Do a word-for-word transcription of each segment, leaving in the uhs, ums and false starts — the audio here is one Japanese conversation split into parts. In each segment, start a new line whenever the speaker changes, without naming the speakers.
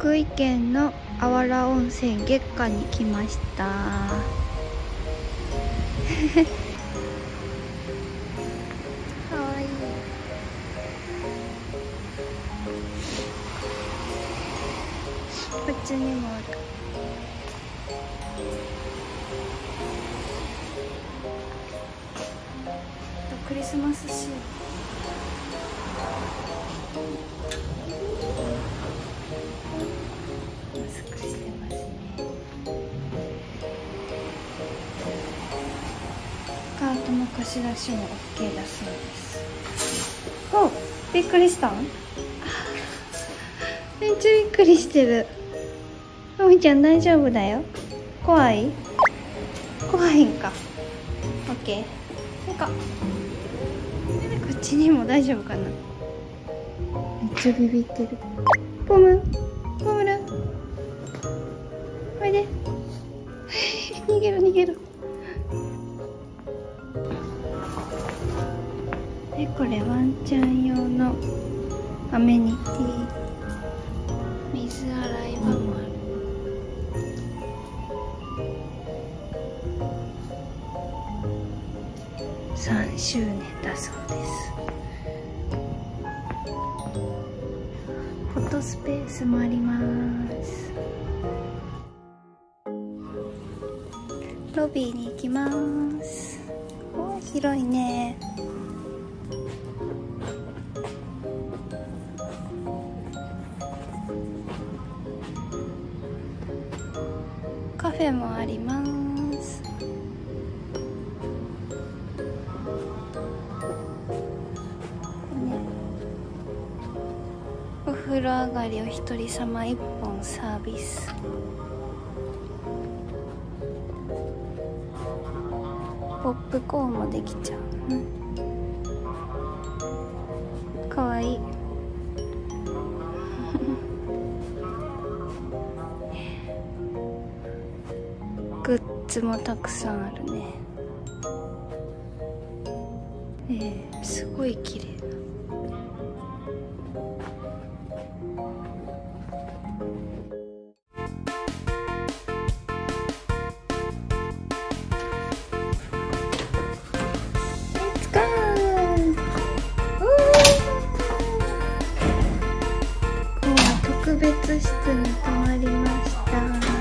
福井県のあわら温泉月下に来ました。かわいい。こっちにもある。クリスマスシーン。マスクしてますね。カートの貸し出しも OK だそうです。お、びっくりした。めっちゃびっくりしてる。のみちゃん大丈夫だよ。怖い？怖いんか。OK。なんかこっちにも大丈夫かな。めっちゃビビってる。ポムポムラおいで逃げる逃げる。でこれワンちゃん用のアメニティ、水洗い場もある。さんしゅうねんだそうです。フォトスペースもあります。ロビーに行きます。お、広いね。カフェもあります。お風呂上がりお一人様一本サービス。ポップコーンもできちゃう、うん、かわいい。グッズもたくさんあるね。えー、すごい綺麗。特別室に泊まりました。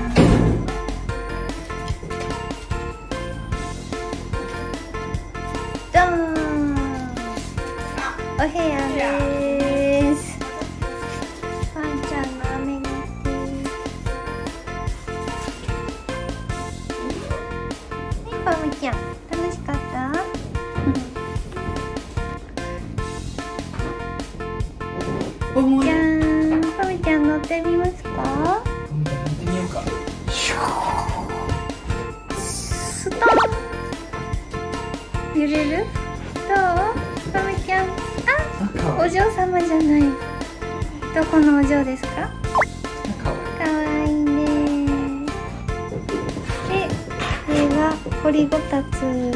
ドーン、お部屋です。ワンちゃんのアメニティ。ね、パムちゃん楽しかった？じゃん、パムちゃん乗ってみますか？
乗ってみようか。
ストン。揺れる？どう？パムちゃん。あ、お嬢様じゃない。どこのお嬢ですか？かわいいね。で、これが掘りごたつ。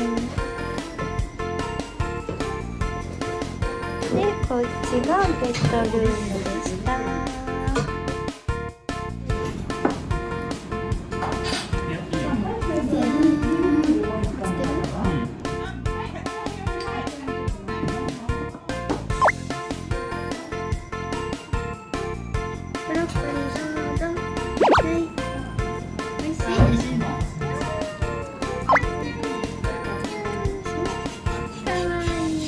で、こっちがベッドルームでした。ブロッコリーどうぞ。はい。おいしい？かわいい。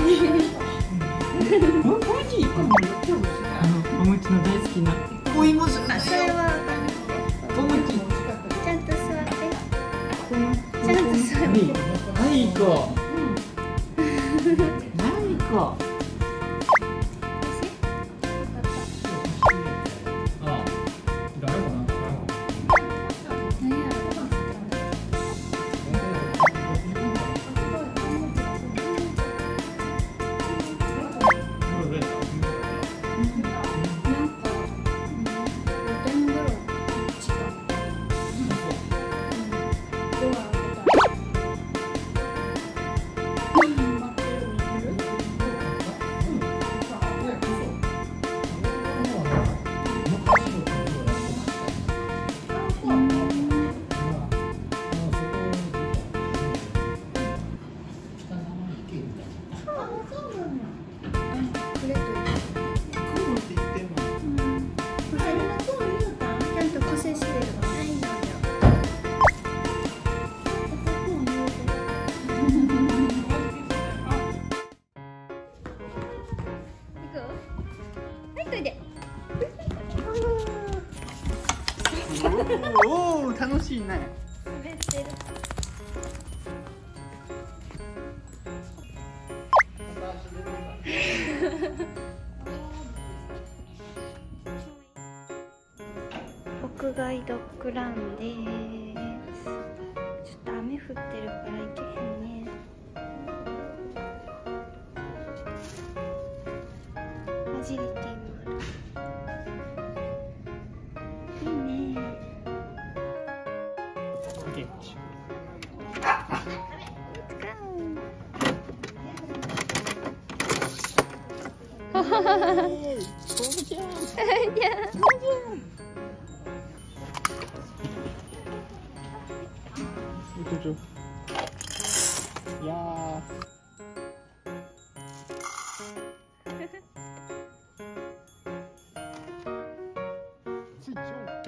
お餅の大好きなお芋じゃない。
それはわかんない。
お餅。
ちゃんと座って。ちゃんと座って。
はい、行こう。はい、行こう。
そうなの。これと。
雲って言ってんの。
うん。おしゃれな雲言うたん？ちゃんと個性してるの。ないのよ。
おお、楽しいね。
滑ってる。屋外ドッグランです。ちょっと雨降ってるから行けへんね。アジリティもある。いいね。
はははは。ゴムちゃん。
じゃあ。
ちょちょ。いやー。ついちゃう。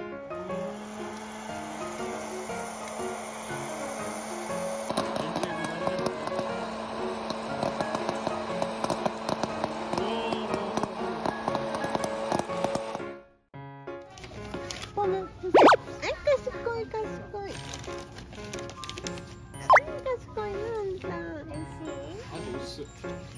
この、あ、賢い賢い。賢いなんだ。
あ、おいしい。